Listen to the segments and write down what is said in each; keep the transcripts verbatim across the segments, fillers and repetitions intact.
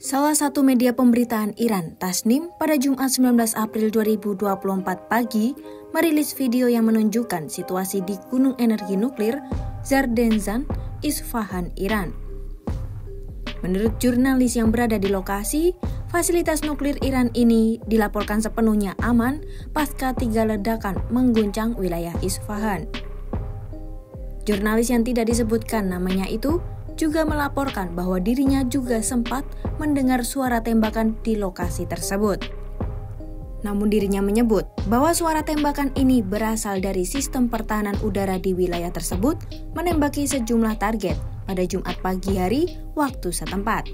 Salah satu media pemberitaan Iran, Tasnim, pada Jumat sembilan belas April dua ribu dua puluh empat pagi merilis video yang menunjukkan situasi di gunung energi nuklir Zardenzan, Isfahan, Iran. Menurut jurnalis yang berada di lokasi, fasilitas nuklir Iran ini dilaporkan sepenuhnya aman pasca tiga ledakan mengguncang wilayah Isfahan. Jurnalis yang tidak disebutkan namanya itu juga melaporkan bahwa dirinya juga sempat mendengar suara tembakan di lokasi tersebut. Namun dirinya menyebut bahwa suara tembakan ini berasal dari sistem pertahanan udara di wilayah tersebut menembaki sejumlah target pada Jumat pagi hari waktu setempat.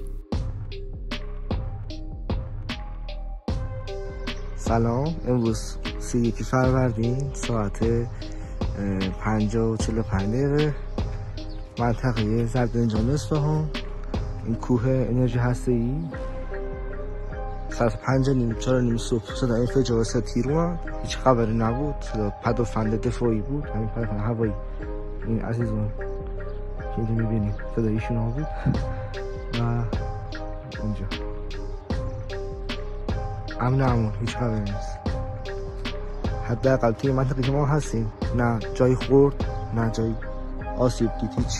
سلام، امروز سی و یک فروردین ساعت پنجاه و چهل و پنج دقیقه منطقه زردنجان اصفهان، این کوه انرژی هسته‌ای ساعت پنج و نیم چهار و نیم صبح صدا انفجار سه تیر اومد. هیچ خبری نبود، صدا پدافند دفاعی بود، همین پدافند هوایی. این عزیزان که اینجا میبینید صدا ایشون ها بود و اینجا امن امون، هیچ خبری نیست. حداقل توی منطقه که ما هستیم نه جای خورد نه جای آسیب دید، هیچ.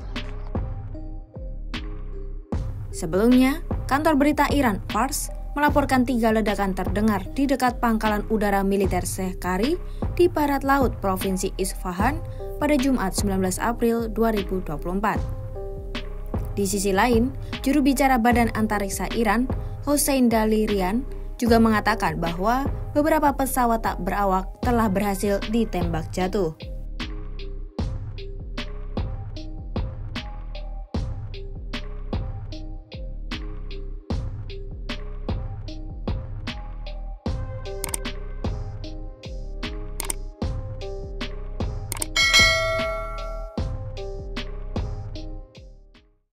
Sebelumnya, kantor berita Iran, Fars, melaporkan tiga ledakan terdengar di dekat pangkalan udara militer Shehkari di barat laut Provinsi Isfahan pada Jumat sembilan belas April dua ribu dua puluh empat. Di sisi lain, juru bicara Badan Antariksa Iran, Hossein Dalirian, juga mengatakan bahwa beberapa pesawat tak berawak telah berhasil ditembak jatuh.